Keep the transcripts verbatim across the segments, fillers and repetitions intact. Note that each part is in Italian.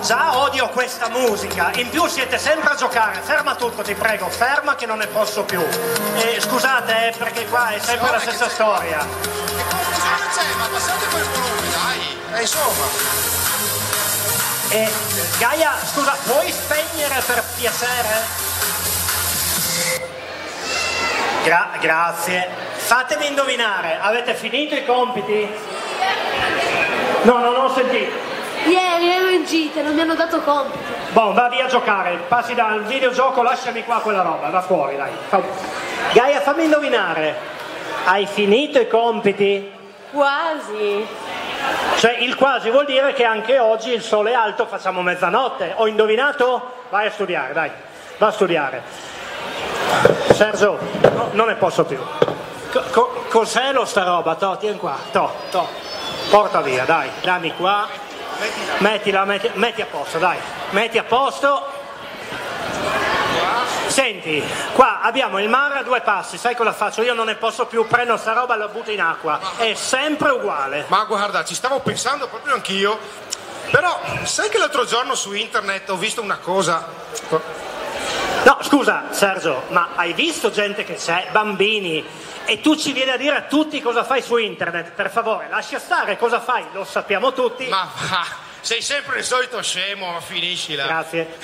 già odio questa musica, in più siete sempre a giocare. Ferma tutto, ti prego, ferma che non ne posso più. Eh, scusate, eh, perché qua è sempre la stessa storia. Che confusione c'è? Ma passate quel volume, dai! Eh, insomma. Eh, Gaia, scusa, puoi spegnere per piacere? Gra- grazie. Fatemi indovinare, avete finito i compiti? No, non ho sentito. Ieri ero in gita, non mi hanno dato compiti. Boh, va via a giocare, passi dal videogioco, lasciami qua quella roba, va fuori, dai. Gaia, fammi indovinare, hai finito i compiti? Quasi. Cioè, il quasi vuol dire che anche oggi il sole è alto, facciamo mezzanotte. Ho indovinato? Vai a studiare, dai, va a studiare. Sergio, no, non ne posso più. Co- co- cos'è lo sta roba? To, tieni qua, to, to. Porta via, dai, dammi qua. Mettila, metti, metti a posto, dai, metti a posto. Senti, qua abbiamo il mare a due passi, sai cosa faccio? Io non ne posso più, prendo sta roba e la butto in acqua, è sempre uguale. Ma guarda, ci stavo pensando proprio anch'io, però sai che l'altro giorno su internet ho visto una cosa. No, scusa Sergio, ma hai visto gente che c'è, bambini, e tu ci vieni a dire a tutti cosa fai su internet? Per favore, lascia stare, cosa fai? Lo sappiamo tutti. Ma va, sei sempre il solito scemo, ma finiscila. Grazie.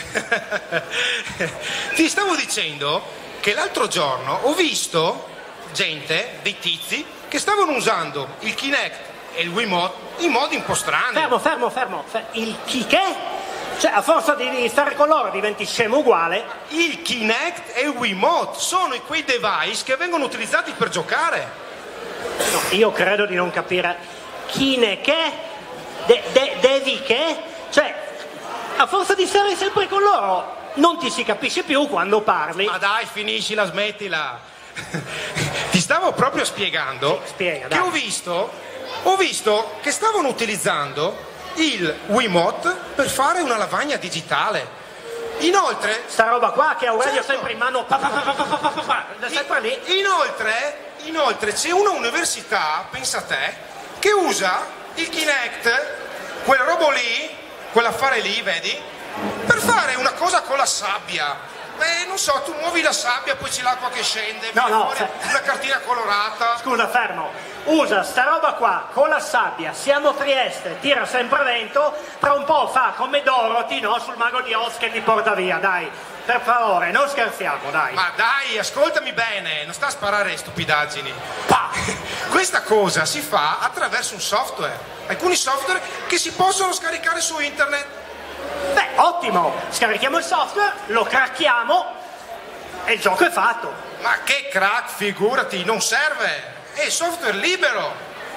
Ti stavo dicendo che l'altro giorno ho visto gente, dei tizi, che stavano usando il Kinect e il Wiimote in modi un po' strani. Fermo, fermo, fermo. Il chi che? Cioè, a forza di stare con loro diventi scemo uguale. Il Kinect e il Wiimote sono quei device che vengono utilizzati per giocare. No, io credo di non capire. Kine che? De, de, devi che? Cioè, a forza di stare sempre con loro non ti si capisce più quando parli. Ma dai, finiscila, smettila. Ti stavo proprio spiegando sì, spiega, che dai. ho visto, ho visto che stavano utilizzando il Wiimote per fare una lavagna digitale. Inoltre, sta roba qua che Aurelio certo. sempre in mano, pa, pa, pa, pa, pa, pa, pa, pa, sempre lì. Inoltre, inoltre c'è una università, pensa a te, che usa il Kinect, quel robo lì, quell'affare lì, vedi, per fare una cosa con la sabbia. Beh, non so, tu muovi la sabbia, poi c'è l'acqua che scende, no, viene no, fuori se... una cartina colorata. Scusa, fermo. Usa sta roba qua con la sabbia, siamo Trieste, tira sempre vento, tra un po' fa come Dorothy, no? Sul mago di Oz che ti porta via, dai. Per favore, non scherziamo, dai. Ma dai, ascoltami bene, non sta a sparare stupidaggini. Pa! Questa cosa si fa attraverso un software. Alcuni software che si possono scaricare su internet. Beh, ottimo, scarichiamo il software, lo cracchiamo e il gioco è fatto. Ma che crack, figurati, non serve, è software libero.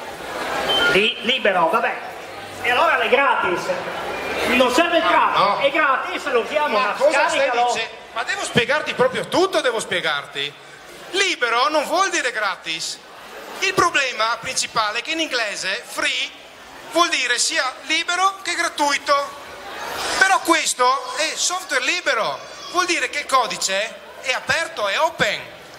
Li, libero, vabbè. E allora è gratis. Non serve il crack, no. È gratis, lo usiamo, Ma ma cosa stai scaricalo. dicendo? Ma devo spiegarti proprio tutto, devo spiegarti. Libero non vuol dire gratis. Il problema principale è che in inglese free vuol dire sia libero che gratuito. Però questo è software libero, vuol dire che il codice è aperto, è open.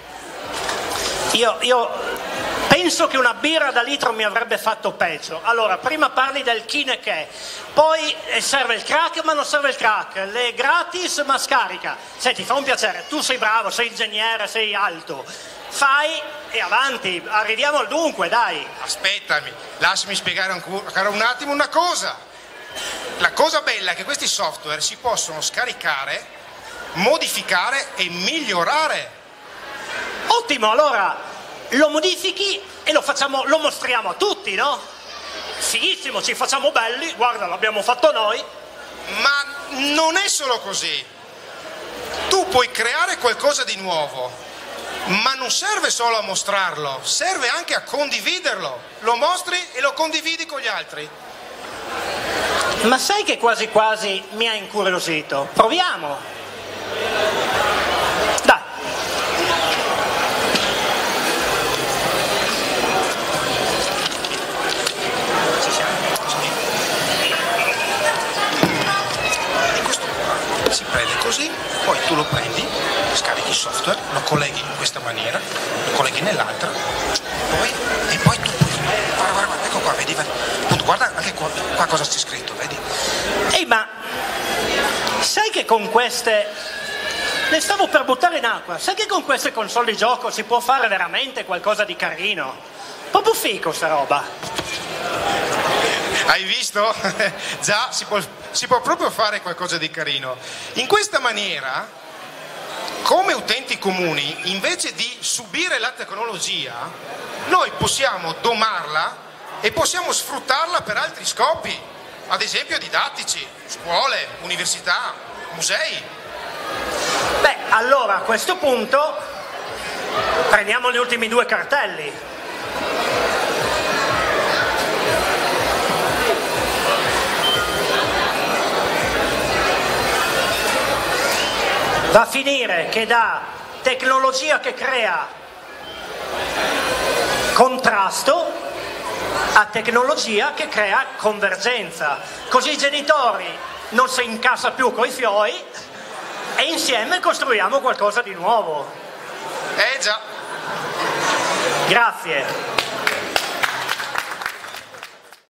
Io, io penso che una birra da litro mi avrebbe fatto peggio. Allora, prima parli del Kine che, poi serve il crack ma non serve il crack, le gratis ma scarica. Senti, fa un piacere, tu sei bravo, sei ingegnere, sei alto. Fai e avanti, arriviamo al dunque, dai. Aspettami, lasciami spiegare ancora un attimo una cosa. La cosa bella è che questi software si possono scaricare, modificare e migliorare. Ottimo, allora lo modifichi e lo facciamo, lo mostriamo a tutti, no? Fighissimo, ci facciamo belli, guarda, l'abbiamo fatto noi. Ma non è solo così. Tu puoi creare qualcosa di nuovo, ma non serve solo a mostrarlo, serve anche a condividerlo. Lo mostri e lo condividi con gli altri. Ma sai che quasi quasi mi ha incuriosito? Proviamo. Dai. Ci siamo? E questo qua si prende così, poi tu lo prendi, scarichi il software, lo colleghi in questa maniera, lo colleghi nell'altra, poi, e poi tu guarda, guarda, guarda, ecco qua, vedi, vedi. Appunto, guarda anche qua, qua cosa c'è scritto, vedi? Ehi, ma sai che con queste... Le stavo per buttare in acqua. Sai che con queste console di gioco si può fare veramente qualcosa di carino? Proprio fico sta roba. Hai visto? Già, si può, si può proprio fare qualcosa di carino. In questa maniera, come utenti comuni, invece di subire la tecnologia, noi possiamo domarla e possiamo sfruttarla per altri scopi, ad esempio didattici, scuole, università, musei. Beh, allora a questo punto prendiamo gli ultimi due cartelli. Va a finire che da tecnologia che crea contrasto a tecnologia che crea convergenza. Così i genitori non si incassa più coi fioi e insieme costruiamo qualcosa di nuovo. Eh già. Grazie.